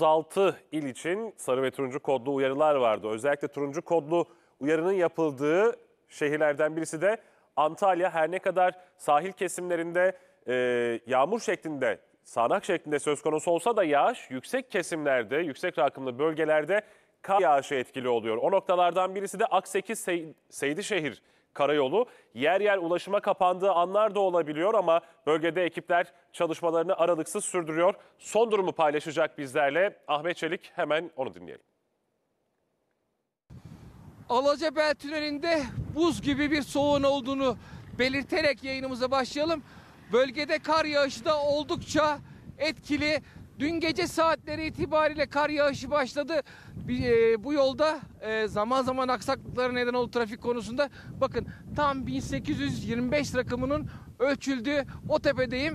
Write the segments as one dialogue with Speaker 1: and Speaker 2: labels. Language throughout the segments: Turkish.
Speaker 1: 36 il için sarı ve turuncu kodlu uyarılar vardı. Özellikle turuncu kodlu uyarının yapıldığı şehirlerden birisi de Antalya. Her ne kadar sahil kesimlerinde yağmur şeklinde, sağanak şeklinde söz konusu olsa da yağış yüksek kesimlerde, yüksek rakımlı bölgelerde kar yağışı etkili oluyor. O noktalardan birisi de Aksekiz Seydişehir Karayolu. Yer yer ulaşıma kapandığı anlar da olabiliyor ama bölgede ekipler çalışmalarını aralıksız sürdürüyor. Son durumu paylaşacak bizlerle Ahmet Çelik, hemen onu dinleyelim.
Speaker 2: Alacabel Tüneli'nde buz gibi bir soğuğun olduğunu belirterek yayınımıza başlayalım. Bölgede kar yağışı da oldukça etkili. Dün gece saatleri itibariyle kar yağışı başladı. Bu yolda zaman zaman aksaklıklara neden oldu trafik konusunda. Bakın tam 1825 rakamının ölçüldüğü o tepedeyim.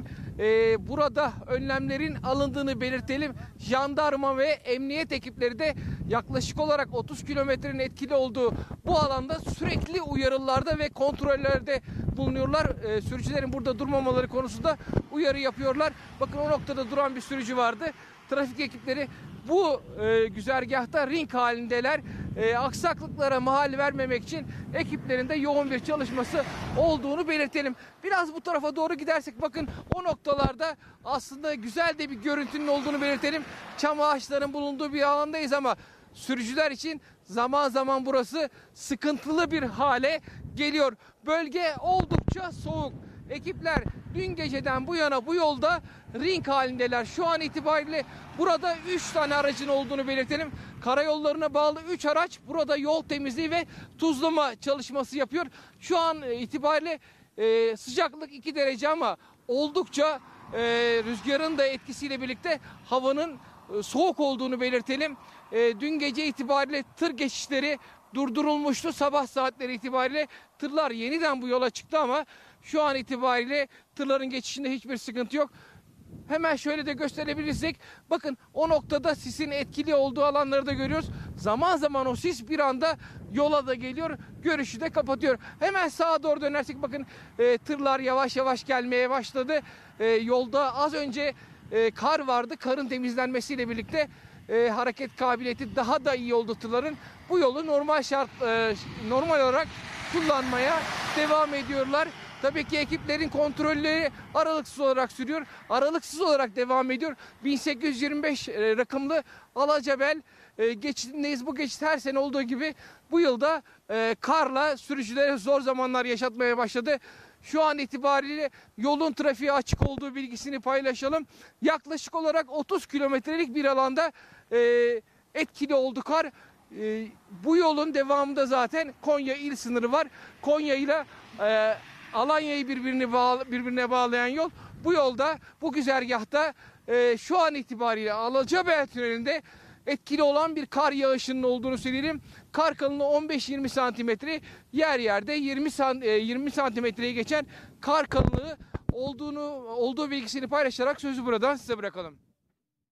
Speaker 2: Burada önlemlerin alındığını belirtelim. Jandarma ve emniyet ekipleri de yaklaşık olarak 30 kilometrenin etkili olduğu bu alanda sürekli uyarılarda ve kontrollerde bulunuyorlar. Sürücülerin burada durmamaları konusunda uyarı yapıyorlar. Bakın o noktada duran bir sürücü vardı. Trafik ekipleri bu güzergahta ring halindeler. Aksaklıklara mahal vermemek için ekiplerinde yoğun bir çalışması olduğunu belirtelim. Biraz bu tarafa doğru gidersek bakın o noktalarda aslında güzel de bir görüntünün olduğunu belirtelim. Çam ağaçlarının bulunduğu bir alandayız ama sürücüler için zaman zaman burası sıkıntılı bir hale geliyor. Bölge oldukça soğuk. Ekipler dün geceden bu yana bu yolda ring halindeler. Şu an itibariyle burada 3 tane aracın olduğunu belirtelim. Karayollarına bağlı 3 araç burada yol temizliği ve tuzlama çalışması yapıyor. Şu an itibariyle sıcaklık 2 derece ama oldukça rüzgarın da etkisiyle birlikte havanın soğuk olduğunu belirtelim. Dün gece itibariyle tır geçişleri durdurulmuştu. Sabah saatleri itibariyle tırlar yeniden bu yola çıktı ama şu an itibariyle tırların geçişinde hiçbir sıkıntı yok. Hemen şöyle de gösterebilirsek bakın o noktada sisin etkili olduğu alanları da görüyoruz. Zaman zaman o sis bir anda yola da geliyor, görüşü de kapatıyor. Hemen sağa doğru dönersek bakın tırlar yavaş yavaş gelmeye başladı. Yolda az önce kar vardı. Karın temizlenmesiyle birlikte hareket kabiliyeti daha da iyi oldu tırların. Bu yolu normal olarak kullanmaya devam ediyorlar. Tabii ki ekiplerin kontrolleri aralıksız olarak sürüyor. Aralıksız olarak devam ediyor. 1825 rakımlı Alacabel geçidindeyiz. Bu geçit her sene olduğu gibi bu yılda karla sürücülere zor zamanlar yaşatmaya başladı. Şu an itibariyle yolun trafiğe açık olduğu bilgisini paylaşalım. Yaklaşık olarak 30 kilometrelik bir alanda etkili oldu kar. Bu yolun devamında zaten Konya il sınırı var. Konya ile Alanya'yı birbirine bağlayan yol. Bu yolda, bu güzergahta şu an itibariyle Alacabel Tüneli'nde etkili olan bir kar yağışının olduğunu söyleyelim. Kar kalınlığı 15-20 santimetre, yer yerde 20 santimetreye geçen kar kalınlığı olduğu bilgisini paylaşarak sözü buradan size bırakalım.